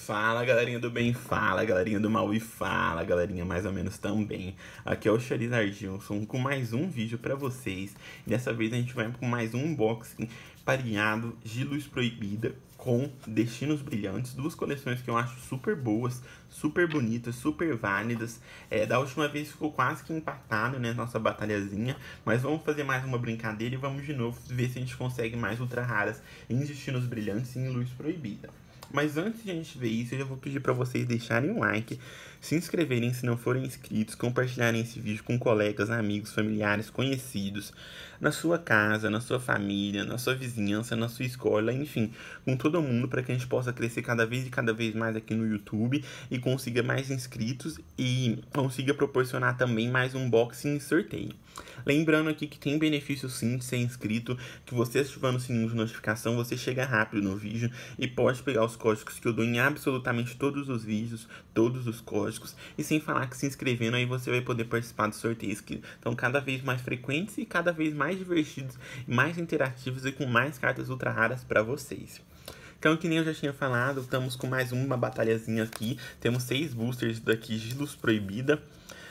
Fala galerinha do bem, fala galerinha do mal e fala galerinha mais ou menos também. Aqui é o Charizard Gilson com mais um vídeo pra vocês. E dessa vez a gente vai com mais um unboxing pareado de Luz Proibida com Destinos Brilhantes. Duas coleções que eu acho super boas, super bonitas, super válidas. Da última vez ficou quase que empatado, né, nossa batalhazinha. Mas vamos fazer mais uma brincadeira e vamos de novo ver se a gente consegue mais ultra raras em Destinos Brilhantes e em Luz Proibida. Mas antes de a gente ver isso, eu já vou pedir para vocês deixarem um like, se inscreverem se não forem inscritos, compartilharem esse vídeo com colegas, amigos, familiares, conhecidos, na sua casa, na sua família, na sua vizinhança, na sua escola, enfim, com todo mundo, para que a gente possa crescer cada vez mais aqui no YouTube e consiga mais inscritos e consiga proporcionar também mais unboxing e sorteio. Lembrando aqui que tem benefício sim de ser inscrito, que você ativando o sininho de notificação, você chega rápido no vídeo e pode pegar os códigos que eu dou em absolutamente todos os vídeos, todos os códigos, e sem falar que se inscrevendo aí você vai poder participar dos sorteios que estão cada vez mais frequentes e cada vez mais divertidos, mais interativos e com mais cartas ultra raras para vocês. Então, que nem eu já tinha falado, estamos com mais uma batalhazinha aqui, temos 6 boosters daqui de Luz Proibida,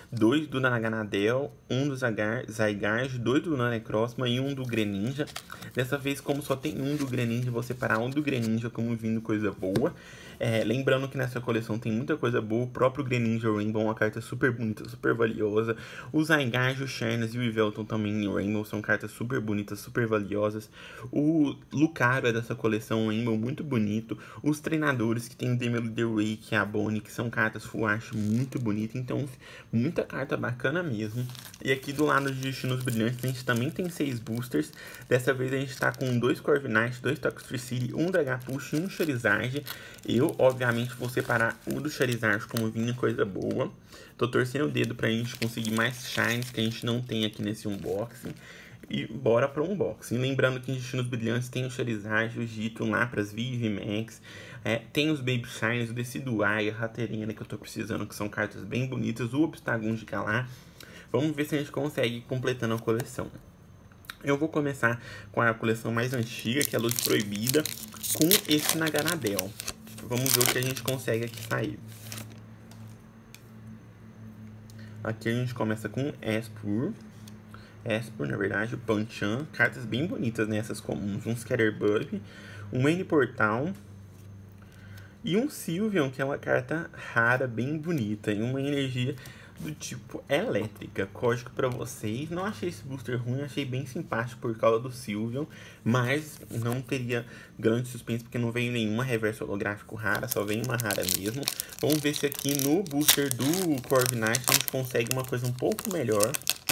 2 do Naganadel, 1 do Zygarde, 2 do Nanecrozma e 1 do Greninja. Dessa vez, como só tem 1 do Greninja, vou separar 1 do Greninja como vindo coisa boa. Lembrando que nessa coleção tem muita coisa boa. O próprio Greninja Rainbow é uma carta super bonita, super valiosa. O Zygarde, o Sharnas e o Yveltal também em Rainbow são cartas super bonitas, super valiosas. O Lucario é dessa coleção Rainbow muito bonito. Os treinadores que tem o Demeluder e a Bonnie, que são cartas full art muito bonitas. Então, muita carta bacana mesmo. E aqui do lado de Destinos Brilhantes a gente também tem 6 boosters. Dessa vez a gente tá com 2 Corviknight, 2 Toxtricity, 1 Dragapult e 1 Charizard. Eu, obviamente, vou separar o do Charizard como vindo coisa boa. Tô torcendo o dedo pra gente conseguir mais shines que a gente não tem aqui nesse unboxing. E bora pro unboxing. Lembrando que em Destinos Brilhantes tem o Charizard, o Gito, o Lapras, ViViMax. Tem os Baby Shines, o Decidueye, a Raterina que eu tô precisando, que são cartas bem bonitas. O Obstagoon de Galar. Vamos ver se a gente consegue ir completando a coleção. Eu vou começar com a coleção mais antiga, que é a Luz Proibida, com esse Naganadel. Vamos ver o que a gente consegue aqui sair. Aqui a gente começa com Espurr, na verdade, o Panchan, cartas bem bonitas nessas comuns, um Scatterbug, um N-Portal e um Sylveon, que é uma carta rara, bem bonita, e uma energia do tipo elétrica. Código para vocês. Não achei esse booster ruim, achei bem simpático por causa do Sylveon, mas não teria grande suspense porque não veio nenhuma reverso holográfico rara, só veio uma rara mesmo. Vamos ver se aqui no booster do Corviknight a gente consegue uma coisa um pouco melhor,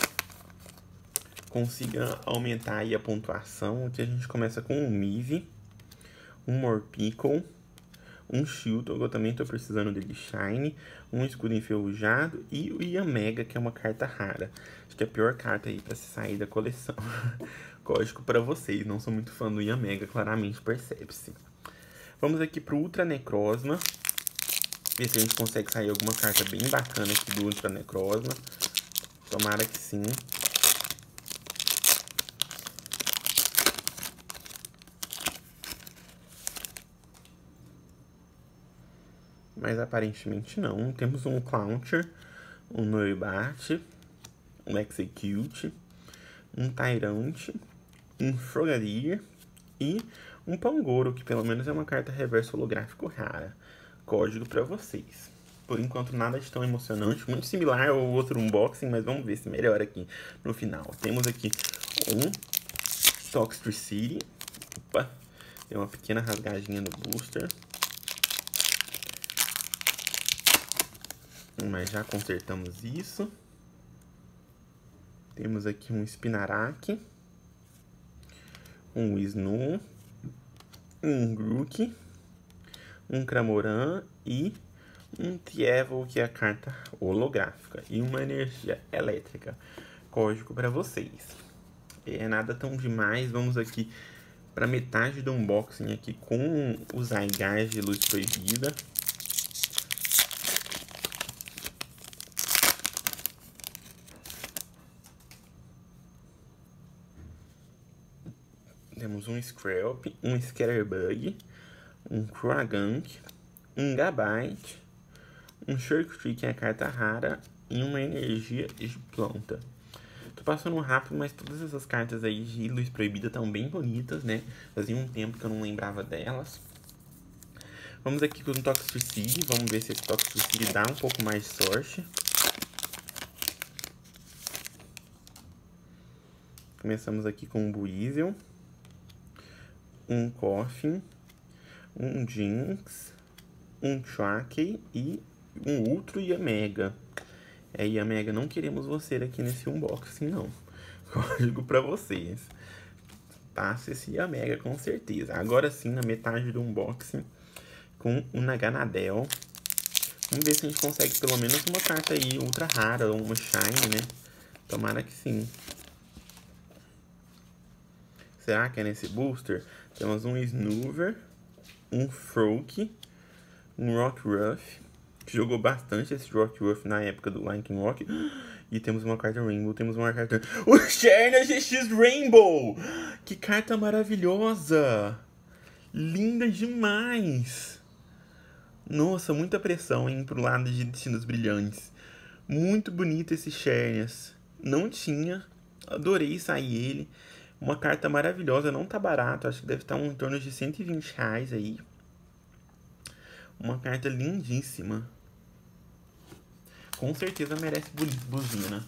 consiga aumentar aí a pontuação. Aqui a gente começa com um Mive, um Morpeko, um Shilton, eu também estou precisando dele Shine, um Escudo Enferrujado e o Yanmega, que é uma carta rara. Acho que é a pior carta aí para se sair da coleção. Código para vocês, não sou muito fã do Yanmega, claramente percebe-se. Vamos aqui pro Ultra Necrozma, ver se a gente consegue sair alguma carta bem bacana aqui do Ultra Necrozma. Tomara que sim. Mas aparentemente não. Temos um Clauncher, um Noibat, um Execute, um Tyrant, um Frogadier e um Pangoro, que pelo menos é uma carta reverso holográfico rara. Código para vocês. Por enquanto nada de tão emocionante, muito similar ao outro unboxing, mas vamos ver se melhora aqui no final. Temos aqui um Toxtricity. Opa, deu uma pequena rasgadinha no booster. Mas já consertamos isso. Temos aqui um Spinarak, um Snow, um Grook, um Cramoran e um Tievel, que é a carta holográfica, e uma energia elétrica. Código para vocês. É nada tão demais. Vamos aqui para metade do unboxing aqui com o Zygarde de Luz Proibida. Temos um Scrap, um Scatterbug, um Croagunk, um Gabite, um Shurikyu, que é a carta rara, e uma energia de planta. Tô passando rápido, mas todas essas cartas aí de Luz Proibida estão bem bonitas, né? Fazia um tempo que eu não lembrava delas. Vamos aqui com o Toxtricity, vamos ver se esse Toxtricity dá um pouco mais de sorte. Começamos aqui com um Buizel, um Koffing, um Jynx, um Trackey e um Ultra Yamega. Yamega, não queremos você aqui nesse unboxing, não. Código pra vocês. Passa esse Yamega com certeza. Agora sim, na metade do unboxing, com o Naganadel. Vamos ver se a gente consegue pelo menos uma carta aí ultra rara ou uma Shine, né? Tomara que sim. Será que é nesse booster? Temos um Snoover, um Froakie, um Rockruff, que jogou bastante esse Rockruff na época do Lightning Rock. E temos uma carta Rainbow, temos uma carta... O Cherna GX Rainbow! Que carta maravilhosa! Linda demais! Nossa, muita pressão, hein, pro lado de Destinos Brilhantes. Muito bonito esse Chernias. Não tinha, adorei sair ele. Uma carta maravilhosa, não tá barato, acho que deve estar em torno de R$120 aí. Uma carta lindíssima. Com certeza merece buzina.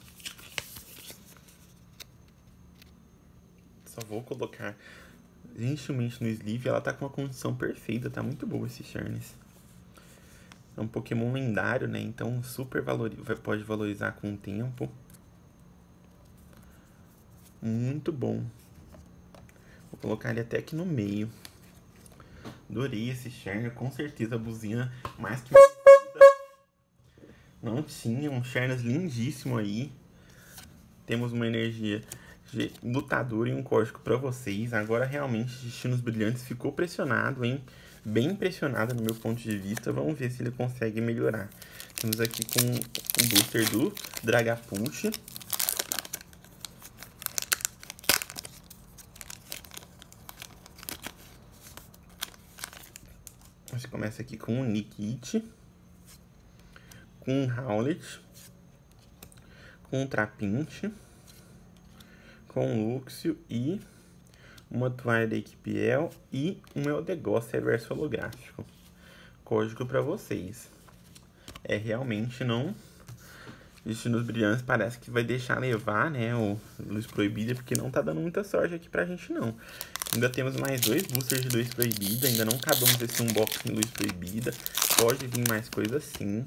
Só vou colocar gentilmente no sleeve. Ela tá com uma condição perfeita, tá muito boa esse Chernias. É um Pokémon lendário, né? Então super pode valorizar com o tempo. Muito bom. Vou colocar ele até aqui no meio. Adorei esse Chernias, com certeza a buzina mais que... Não tinha, um Chernias lindíssimo aí. Temos uma energia de lutador e um código pra vocês. Agora realmente Destinos Brilhantes ficou pressionado, hein? Bem pressionado no meu ponto de vista. Vamos ver se ele consegue melhorar. Temos aqui com um booster do Dragapult. A gente começa aqui com um Nickit, com um Howlet, com um Trapinch, com um Luxio e uma toalha da Equipiel e um Eldegoss reverso holográfico. Código pra vocês. Realmente não... Destinos Brilhantes parece que vai deixar levar, né, o Luz Proibida, porque não tá dando muita sorte aqui pra gente, não. Ainda temos mais 2 boosters de Luz Proibida, ainda não acabamos esse unboxing de Luz Proibida. Pode vir mais coisa sim.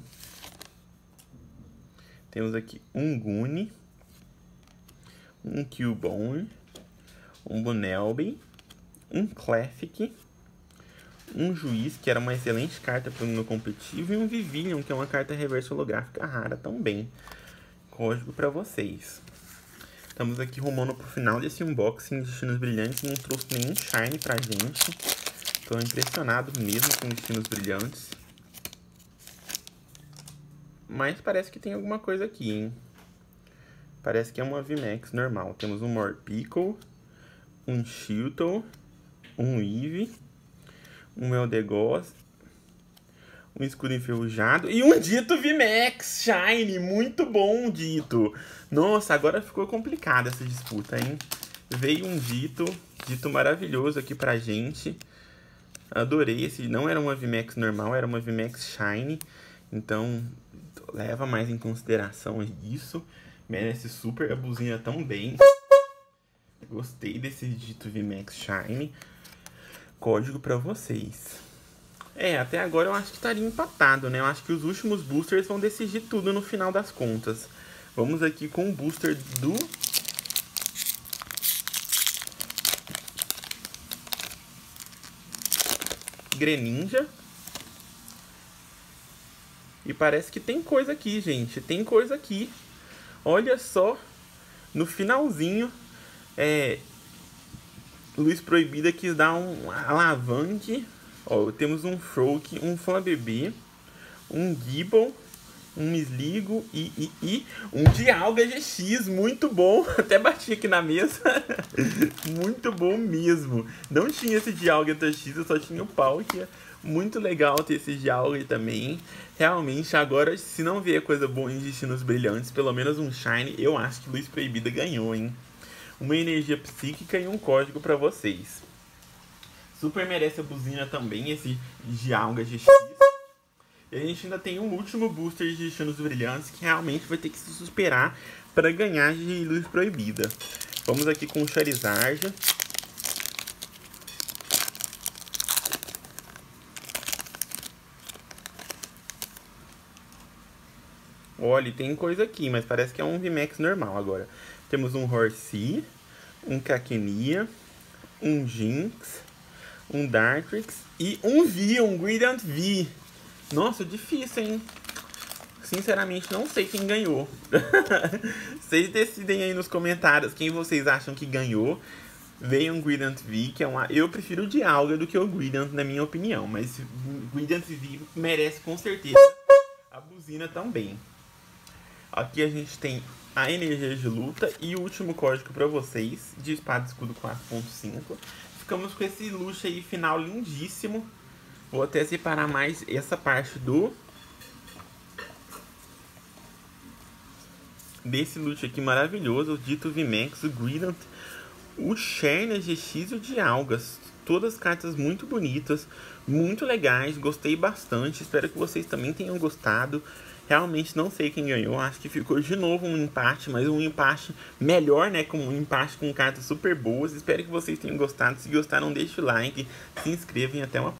Temos aqui um Goonie, um Cubone, um Bunnelby, um Clefairy, um Juiz, que era uma excelente carta para o meu competitivo, e um Vivillon, que é uma carta reverso holográfica rara também. Código para vocês. Estamos aqui rumando pro final desse unboxing de Destinos Brilhantes. Não trouxe nenhum Shine pra gente. Tô impressionado mesmo com Destinos Brilhantes. Mas parece que tem alguma coisa aqui, hein? Parece que é uma VMAX normal. Temos um Morpeko, um Chilton, um Eevee, um Eldegoss, um Escudo Enferrujado e um Ditto VMAX Shine. Muito bom, Ditto. Nossa, agora ficou complicada essa disputa, hein? Veio um Ditto maravilhoso aqui pra gente. Adorei esse. Não era uma VMAX normal, era uma VMAX Shine. Então, leva mais em consideração isso. Merece super a buzina também. Gostei desse Ditto VMAX Shine. Código pra vocês. Até agora eu acho que estaria empatado, né? Eu acho que os últimos boosters vão decidir tudo no final das contas. Vamos aqui com o booster do... Greninja. E parece que tem coisa aqui, gente. Tem coisa aqui. Olha só. No finalzinho. Luz Proibida quis dar um alavanque. Ó, temos um Froakie, um Flabébé, um Gible, um Sligo e um Dialga GX. Muito bom. Até bati aqui na mesa. Muito bom mesmo. Não tinha esse Dialga GX, eu só tinha o Palkia. Muito legal ter esse Dialga também. Realmente, agora, se não vier coisa boa em Destinos Brilhantes, pelo menos um Shine, eu acho que Luz Proibida ganhou, hein? Uma energia psíquica e um código pra vocês. Super merece a buzina também, esse Dialga GX. E a gente ainda tem um último booster de Destinos Brilhantes que realmente vai ter que se superar para ganhar de Luz Proibida. Vamos aqui com o Charizard. Olha, tem coisa aqui, mas parece que é um VMAX normal agora. Temos um Horsea, um Kakenia, um Jinx, um Dartrix e um V, um Brilliant V. Nossa, difícil, hein? Sinceramente, não sei quem ganhou. Vocês decidem aí nos comentários quem vocês acham que ganhou. Veio um Brilliant V, que é uma... Eu prefiro o Dialga do que o Brilliant, na minha opinião. Mas o Brilliant V merece com certeza a buzina também. Aqui a gente tem a energia de luta e o último código para vocês, de espada e escudo 4.5. Ficamos com esse luxo aí final lindíssimo. Vou até separar mais essa parte desse loot aqui maravilhoso, o dito VMAX, o Brilliant, o Cherna GX e o Dialgas. Todas cartas muito bonitas, muito legais, gostei bastante, espero que vocês também tenham gostado. Realmente não sei quem ganhou, acho que ficou de novo um empate, mas um empate melhor, né, com um empate com cartas super boas. Espero que vocês tenham gostado, se gostaram deixe o like, se inscrevam e até uma próxima.